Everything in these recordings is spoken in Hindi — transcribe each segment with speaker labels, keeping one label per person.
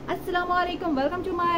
Speaker 1: अस्सलामुअलैकुम, welcome to my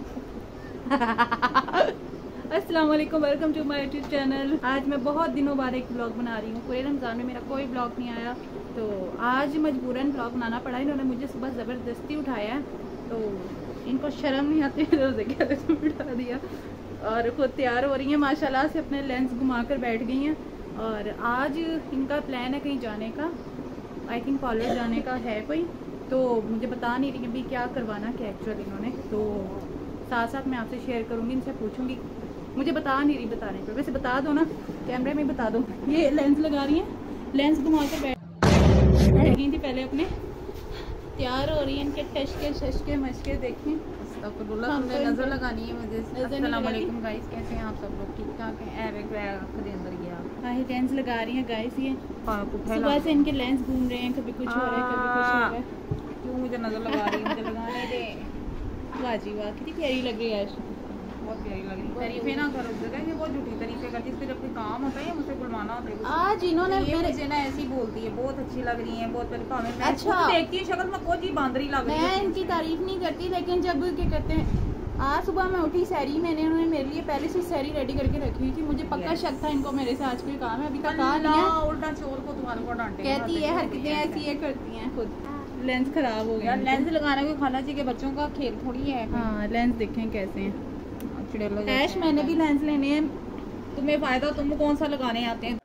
Speaker 1: YouTube channel. आज मैं बहुत दिनों बाद एक ब्लॉग बना रही हूँ। पूरे रमज़ान में मेरा कोई ब्लॉग नहीं आया, तो आज मजबूरन ब्लॉग बनाना पड़ा। इन्होंने मुझे सुबह ज़बरदस्ती उठाया, तो इनको शर्म नहीं आती, रोज़े के उठा दिया और खुद तैयार हो रही हैं माशाल्लाह से। अपने लेंस घुमा कर बैठ गई हैं और आज इनका प्लान है कहीं जाने का। आई थिंक पार्लर जाने का है कोई, तो मुझे बता नहीं रही अभी क्या करवाना क्या एक्चुअली इन्होंने। तो साथ साथ मैं आपसे शेयर करूँगी, इनसे पूछूंगी। मुझे बता नहीं रही बताने पर, वैसे बता दो ना, कैमरे में बता दो। ये लेंस लगा रही हैं, लेंस घुमा कर बैठ गई थी पहले अपने। तैयार हो रही है, इनके टशके शशके मशके देखें।
Speaker 2: नजर लगानी है मुझे। अस्सलाम वालेकुम गाइस, कैसे हैं आप सब लोग? ठीक ठाक हैं? अंदर गया
Speaker 1: लेंस लगा रही हैं गाइस। ये सुबह से इनके लेंस घूम रहे हैं, कभी कुछ हो रहा है कभी कुछ हो रहा है।
Speaker 2: क्यों मुझे नजर लगा रही है? मुझे लगाने दे।
Speaker 1: वाह जी वाह, कितनी प्यारी लग रही है।
Speaker 2: बहुत प्यारी लग रही है। तारीफें ना करो, जगह ये बहुत झूठी तारीफें करती है। फिर अपने काम होता है मुझसे बुलवाना होता है।
Speaker 1: आज इन्होंने
Speaker 2: मुझे ना ऐसी बोलती है, बहुत अच्छी लग रही है, बहुत प्यारी। भावे मैं
Speaker 1: अच्छा
Speaker 2: देखती हूँ शक्ल में कोई बांदरी लग रही है।
Speaker 1: मैं इनकी तारीफ नहीं करती, लेकिन जब क्या कहते हैं, आज सुबह मैं उठी सहरी, मैंने उन्होंने मेरे लिए पहले से सहरी रेडी करके रखी हुई थी। मुझे पक्का शक था इनको मेरे से आज कोई काम है, अभी तक कहा नहीं है।
Speaker 2: उल्टा चोर को तुम्हारे को डांटे
Speaker 1: कहती है हरकतें ऐसी है करती हैं खुद। लेंस खराब हो गया।
Speaker 2: लेंस लगाना कोई खाना चाहिए, बच्चों का खेल थोड़ी है।
Speaker 1: हाँ लेंस देखें कैसे हैं।
Speaker 2: ऐश मैंने भी लेंस लेने हैं। तुम्हें फायदा, तुम कौन सा लगाने आते हैं?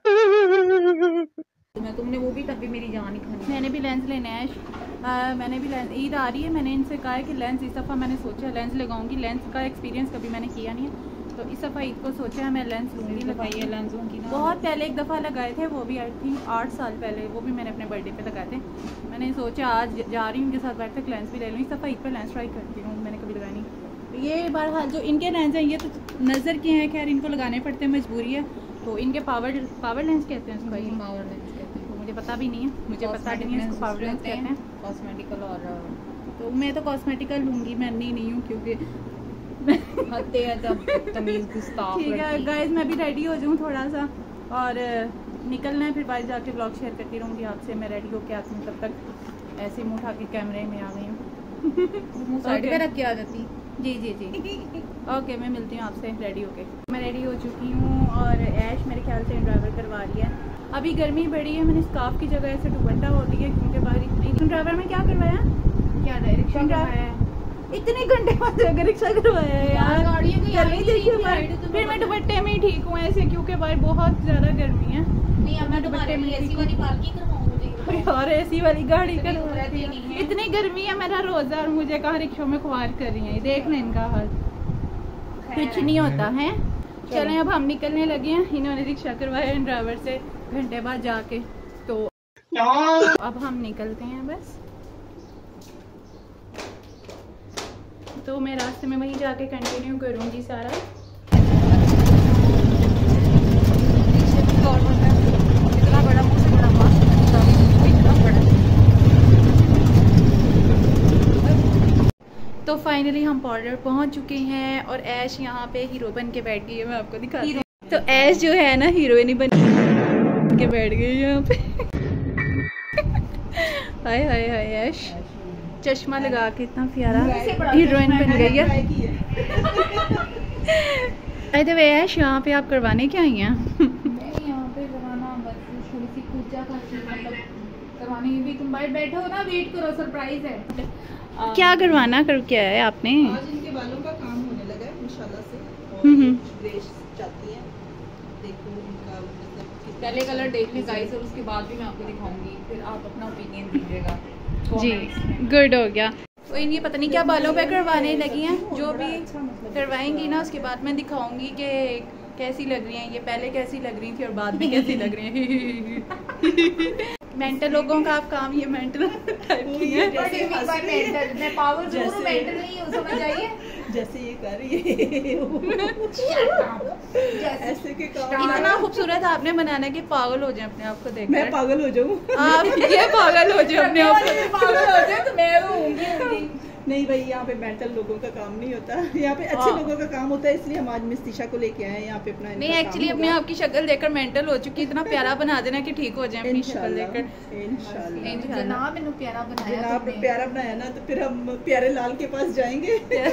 Speaker 2: तुमने वो भी तभी मेरी जान ही खानी।
Speaker 1: मैंने भी लेंस लेने हैं। मैंने भी लेंस, ईद आ रही है, मैंने इनसे कहा है कि लेंस इस दफ़ा मैंने सोचा लेंस लगाऊंगी। लेंस का एक्सपीरियंस कभी मैंने किया नहीं है, तो इस दफ़ा ईद को सोचा है मैं लेंस लूँगी।
Speaker 2: लगाइए लेंसों की ना।
Speaker 1: बहुत पहले एक दफ़ा लगाए थे, वो भी आई थिंक 8 साल पहले, वो भी मैंने अपने बर्थडे पे लगाए थे। मैंने सोचा आज जा रही हूँ उनके साथ बैठ तक लेंस भी ले लूँ। इस दफ़ा ईद पर लेंस ट्राई करती हूँ, मैंने कभी लगाई नहीं। तो ये बहरहाल जो इनके लेंस हैं ये तो नज़र के हैं, खैर इनको लगाने पड़ते हैं, मजबूरी है। तो इनके पावर लेंस कहते हैं उसको,
Speaker 2: पावर लेंस कहते हैं।
Speaker 1: मुझे पता भी नहीं है, मुझे पता भी नहीं है इसको पावर लेंस कहते हैं।
Speaker 2: कॉस्मेटिकल और
Speaker 1: तो मैं तो कॉस्मेटिकल लूँगी, मैं नहीं हूँ क्योंकि ठीक है गाइस, मैं भी रेडी हो जाऊँ थोड़ा सा और निकलना है, फिर बाहर जाके ब्लॉग शेयर करती रहूँगी आपसे। मैं रेडी होके आती हूँ, तब तक ऐसे मुँह उठा के कैमरे में आ गई हूँ।
Speaker 2: मुँह साइड पे रख के आ जाती।
Speaker 1: जी ओके, मैं मिलती हूँ आपसे रेडी होके। मैं रेडी हो चुकी हूँ और ऐश मेरे ख्याल से ड्राइवर करवा रही है। अभी गर्मी बड़ी है, मैंने स्कार्फ की जगह ऐसे दुपट्टा हो रही है क्योंकि बाहर इतनी। ड्राइवर में क्या करवाया? क्या रिक्शा करवाया? इतने घंटे बाद रिक्शा करवाया है यार। गर्मी देखिए, फिर मैं दुपट्टे में ही ठीक हूँ ऐसे, क्योंकि बाहर बहुत ज़्यादा गर्मी है। नहीं, अब मैं दुपट्टे में एसी वाली पार्किंग और एसी वाली गाड़ी करवाती है। इतनी गर्मी है, मेरा रोजा और मुझे कहाँ रिक्शों में खुआर कर रही है। देख लें इनका हाल, कुछ नहीं होता है। चलें अब हम निकलने लगे हैं। इन्होंने रिक्शा करवाया इन ड्राइवर से घंटे बाद जाके, तो अब हम निकलते हैं बस। तो मैं रास्ते में वहीं जाके कंटिन्यू करूँगी सारा। तो फाइनली हम पार्लर पहुंच चुके हैं और ऐश यहाँ पे हीरो बन के बैठ गई है। मैं आपको दिखाती हूँ। तो ऐश जो है ना, हीरोइन बन के बैठ गई है यहाँ पे। हाय हाय हाय, ऐश चश्मा लगा के इतना प्यारा हीरोइन बन गई है। अरे वे ऐश, यहाँ पे आप करवाने क्या आई हैं?
Speaker 2: यहाँ पे करवाना बस थोड़ी सी पूजा का मतलब करवानी भी। तुम बाहर बैठो ना, वेट करो, सरप्राइज है।
Speaker 1: क्या करवाना कर क्या है आपने?
Speaker 3: आज इनके बालों का काम होने लगा है इंशाल्लाह से, और ग्रेस चाहती हैं। देखो इनका मतलब
Speaker 2: पहले कलर देख लें गाइस, और उसके बाद भी मैं आपको दिखाऊंगी, फिर आप अपना ओपिनियन दीजिएगा
Speaker 1: जी। गुड हो गया। तो इनकी पता नहीं क्या बालों पे करवाने लगी हैं। जो भी करवाएंगी ना, उसके बाद मैं दिखाऊंगी कि कैसी लग रही हैं ये, पहले कैसी लग रही थी और बाद में कैसी लग रही हैं। मेंटल लोगों का आप काम, ये मेंटल टाइप की है।
Speaker 2: मैं पावर जरूर मेंटल नहीं हूं, समझ आइए।
Speaker 3: जैसे ये कर रही है ऐसे के काम।
Speaker 1: इतना खूबसूरत आपने बनाना कि पागल हो जाए अपने आप को देख।
Speaker 3: मैं पागल हो जाऊं?
Speaker 1: आप ये पागल हो जाए अपने आप को।
Speaker 2: पागल हो जाए तो मैं होंगी।
Speaker 3: नहीं भाई, यहाँ पे मेंटल लोगों का काम नहीं होता, यहाँ पे अच्छे लोगों का काम होता है, इसलिए हम आज मिस तिशा को लेके आए हैं यहाँ पे अपना।
Speaker 1: नहीं एक्चुअली अपने आपकी शक्ल देखकर मेंटल हो चुकी, इतना प्यारा बना देना कि ठीक हो जाए अपनी शक्ल देखकर।
Speaker 3: इंशाल्लाह
Speaker 2: जनाब मैंने प्यारा बनाया,
Speaker 3: जनाब प्यारा बनाया ना, तो फिर हम प्यारे लाल के पास जाएंगे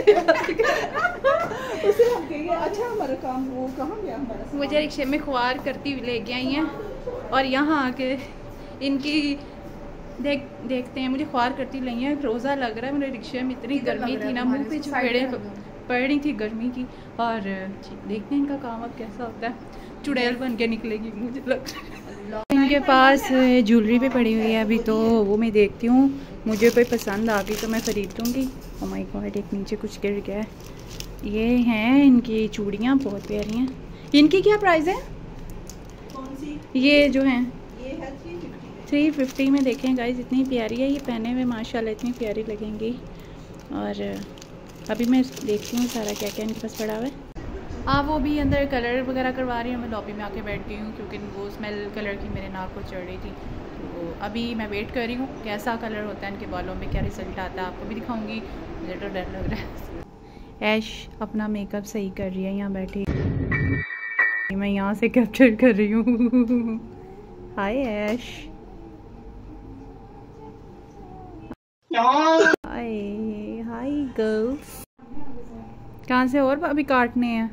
Speaker 3: उसे हम कहेंगे अच्छा हमारा काम वो कहाँ गया हमारा।
Speaker 1: मुझे रिक्शे में ख्वार करती हुई लेके आई हैं और यहाँ आके इनकी देखते हैं, मुझे ख्वार करती लाई हैं। रोज़ा लग रहा है, मेरे रिक्शे में इतनी गर्मी थी ना, मुँह पे चुपेड़े पड़ रही थी गर्मी की। और देखते हैं इनका काम अब कैसा होता है, चुड़ैल बन के निकलेगी मुझे लग रहा है। इनके पास ज्वेलरी भी पड़ी हुई है अभी, तो वो मैं देखती हूँ, मुझे कोई पसंद आ गई तो मैं ख़रीद दूँगी। ओह माय गॉड, एक नीचे कुछ गिर गया है। ये हैं इनकी चूड़ियाँ, बहुत प्यारी हैं। इनकी क्या प्राइस है?
Speaker 3: कौन सी? ये
Speaker 1: जो हैं
Speaker 3: ये है
Speaker 1: 350 में। देखें गाइस, इतनी प्यारी है, ये पहने हुए माशाल्लाह इतनी प्यारी लगेंगी। और अभी मैं देखती हूँ सारा क्या क्या इनके पास पड़ा हुआ है। वो भी अंदर कलर वगैरह करवा रही हूँ, मैं लॉबी में आके बैठ गई हूँ क्योंकि वो स्मेल कलर की मेरे नाक को चढ़ रही थी। तो अभी मैं वेट कर रही हूँ कैसा कलर होता है इनके बालों में, क्या रिजल्ट आता है आपको भी दिखाऊँगी। मुझे तो डर लग रहा है। ऐश अपना मेकअप सही कर रही है यहाँ बैठी, मैं यहाँ से कैप्चर कर रही हूँ। Hi Aish, hi girls. कहाँ से और अभी काटने हैं?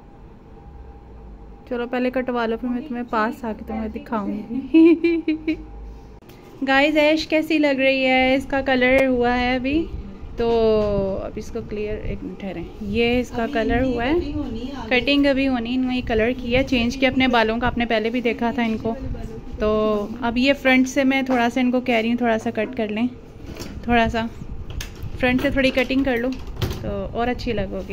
Speaker 1: चलो पहले कटवा लो, फिर मैं तुम्हें पास आके तुम्हें दिखाऊंगी। गाइस ऐश कैसी लग रही है? इसका कलर हुआ है अभी, तो अब इसको क्लियर, एक मिनट ठहरें, ये इसका कलर हुआ है, कटिंग अभी होनी, इन्होंने ये कलर किया, चेंज किया अपने बालों का। आपने पहले भी देखा था इनको। तो अब ये फ्रंट से मैं थोड़ा सा इनको कह रही हूँ थोड़ा सा कट कर लें, थोड़ा सा फ्रंट से थोड़ी कटिंग कर लूँ तो और अच्छी लगोगी।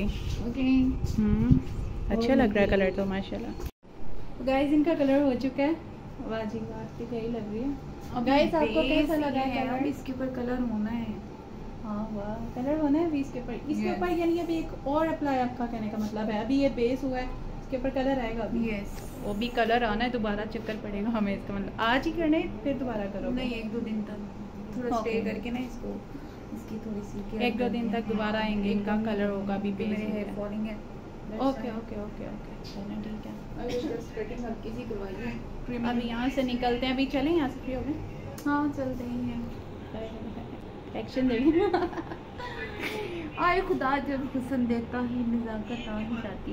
Speaker 1: अच्छा लग रहा है कलर तो माशाल्लाह। गाइस इनका कलर हो चुका है, वाह जी वाह, सही लग रही है। गाइस आपको कैसा लगा है? अब इसके ऊपर कलर होना है। हाँ वाह, कलर होना है अभी इसके ऊपर, इसके ऊपर यानी अभी एक और अप्लाई, आपका कहने का मतलब है अभी ये बेस हुआ है, इसके ऊपर कलर आएगा अभी। यस, वो भी कलर आना है, दोबारा चक्कर पड़ेगा हमें, इसका मतलब आज ही करना है फिर दोबारा करो? नहीं, 1-2 दिन तक थोड़ा स्टे करके ना इसको, इसकी थोड़ी सी 1-2 दिन तक दोबारा आएंगे, इनका कलर होगा अभी बेस। मेरे हेयर फॉलिंग है। ओके ओके ओके ओके, चलो ठीक है। हल्की सी करवाई है। अभी यहाँ से निकलते हैं, अभी चलें यहाँ से, फ्री हो गए? हाँ चलते ही हैं, एक्शन देंगे। आए खुदा जब हुस्न देता ही नज़ाकत आ ही जाती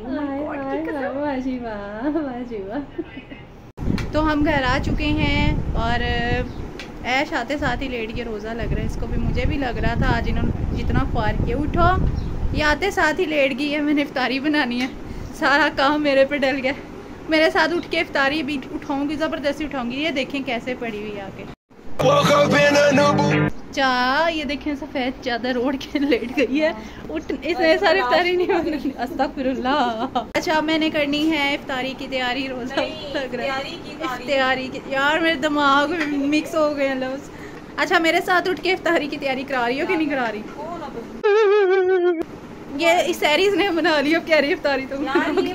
Speaker 1: है। तो हम घर आ चुके हैं और ऐश आते साथ ही लेट के रोज़ा लग रहा है इसको भी, मुझे भी लग रहा था आज इन्होंने जितना ख्वार किया। उठो, ये आते साथ ही लेट गई है, मैंने इफ्तारी बनानी है, सारा काम मेरे पे डल गया। मेरे साथ उठ के इफ्तारी भी उठाऊंगी, ज़बरदस्ती उठाऊंगी। ये देखें कैसे पड़ी हुई आके चा, ये देखें सफ़ेद चादर ओढ़ के लेट गई है, उठ इसने सारी इफ्तारी नहीं। अस्तगफिरुल्लाह। अच्छा मैंने करनी है इफ्तारी की तैयारी, रोज़ा लग रहा है इफ्तारी की। यार मेरे दिमाग में मिक्स हो गए लफ्ज़। अच्छा मेरे साथ उठ के इफ्तारी की तैयारी करा रही हो कि नहीं करा रही? ये इस सैरीज ने बना ली, अब कह रही इफ्तारी तो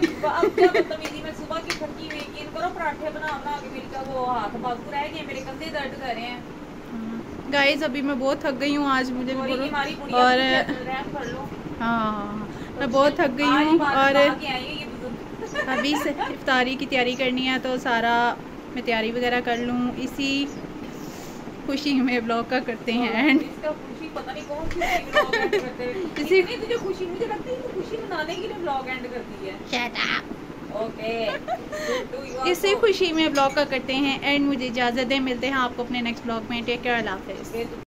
Speaker 1: गाइस अभी मैं बहुत थक गई हूँ आज, मुझे भी बोलो। और हाँ मैं बहुत थक गई हूँ और अभी से इफ्तारी की तैयारी करनी है, तो सारा मैं तैयारी वगैरह कर लूँ। इसी खुशी में ब्लॉग का करते हैं एंड
Speaker 3: पता नहीं कौन सी इसी तुझे खुशी, मुझे लगता है खुशी मनाने के लिए ब्लॉग एंड करती है। Shut up. ओके,
Speaker 1: इसी खुशी में ब्लॉग का करते हैं एंड मुझे इजाज़त दें, मिलते हैं आपको अपने नेक्स्ट ब्लॉग में। टेक केयर, अल्लाह हाफ़िज़।